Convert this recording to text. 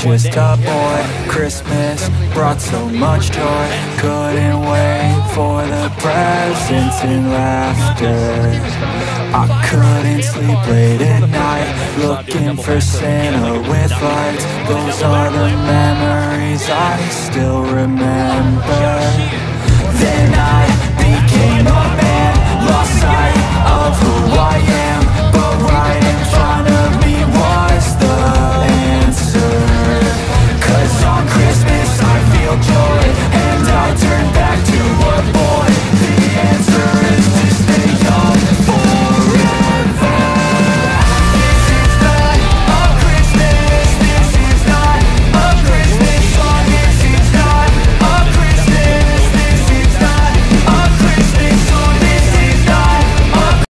just a boy. Christmas brought so much joy. Couldn't wait for the presents and laughter. I couldn't sleep late at night, looking for Santa with lights. Those are the memories I still remember. Then I